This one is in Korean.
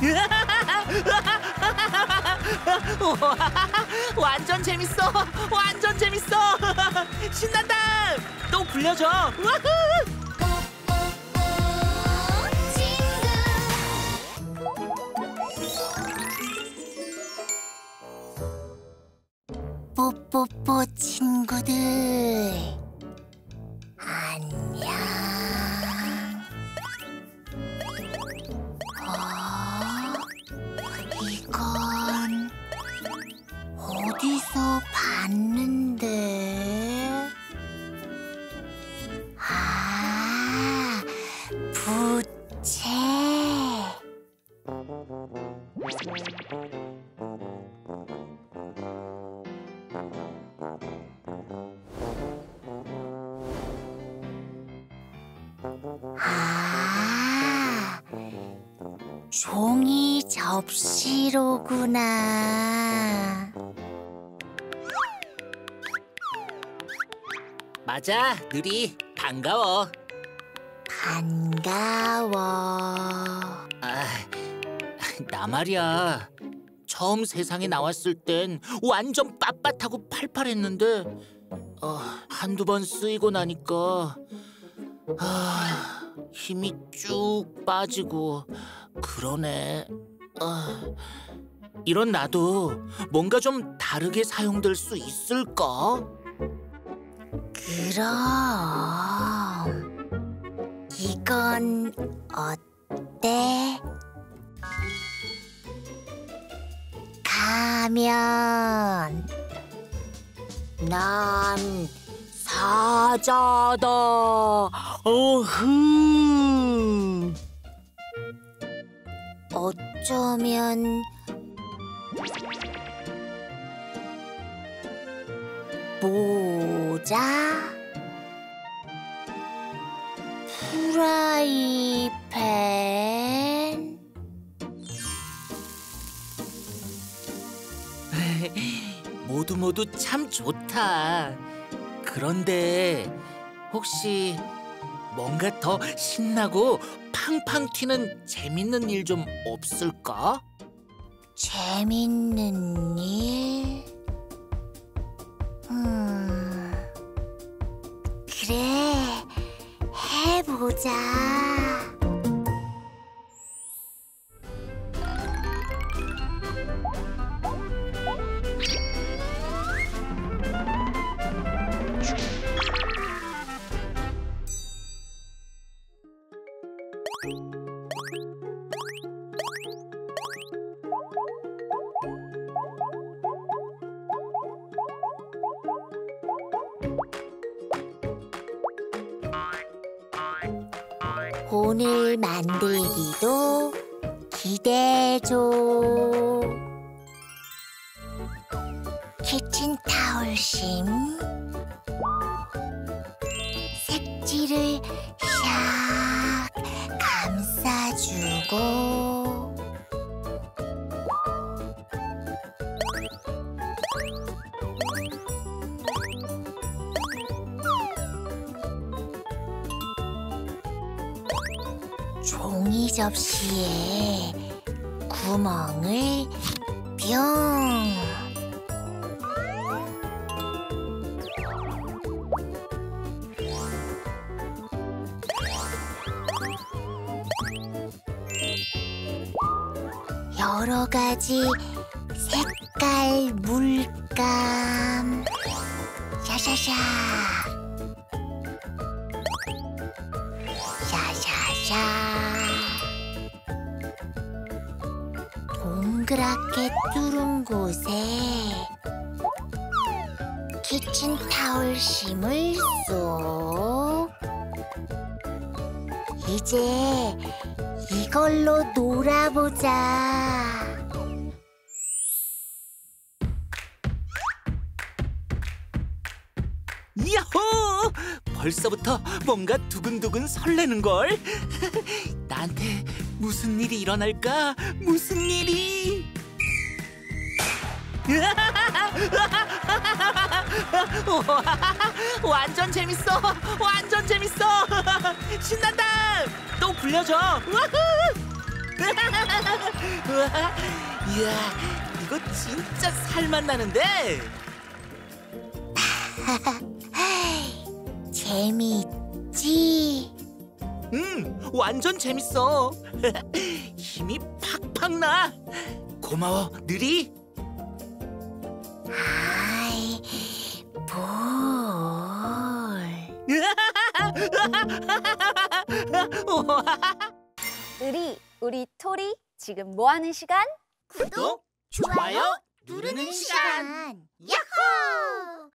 우와, 완전 재밌어. 완전 재밌어. 신난다. 또 불려줘. 뽀뽀뽀 친구들, 안녕. 이건 어디서 봤는데? 아, 부채. 아, 종이 접시로구나. 맞아, 느리. 반가워. 반가워. 아, 나 말이야. 처음 세상에 나왔을 땐 완전 빳빳하고 팔팔했는데 한두 번 쓰이고 나니까 힘이 쭉 빠지고 그러네. 이런 나도 뭔가 좀 다르게 사용될 수 있을까? 그럼 이건 어때? 가면. 난 사자다. 어흥. 어쩌면 모자? 프라이팬? 모두 참 좋다. 그런데 혹시 뭔가 더 신나고 팡팡 튀는 재밌는 일 좀 없을까? 재밌는 일? 그래, 해보자. 오늘 만들기도 기대해줘. 키친타올심, 색지를 샥 감싸주고, 종이 접시에 구멍을 뿅. 여러 가지 색깔 물감. 샤샤샤. 샤샤샤. 동그랗게 뚫은 곳에 키친타올심을 쏙. 이제 이걸로 놀아보자. 야호! 벌써부터 뭔가 두근두근 설레는걸? 나한테 무슨 일이 일어날까? 무슨 일이? 우와, 완전 재밌어! 완전 재밌어! 신난다! 또 불려줘! 우와, 이야, 이거 진짜 살맛 나는데. 재미있지? 완전 재밌어. 힘이 팍팍 나. 고마워, 느리. 아이, 볼. 느리, 우리 토리 지금 뭐 하는 시간? 구독, 좋아요 누르는 시간. 야호!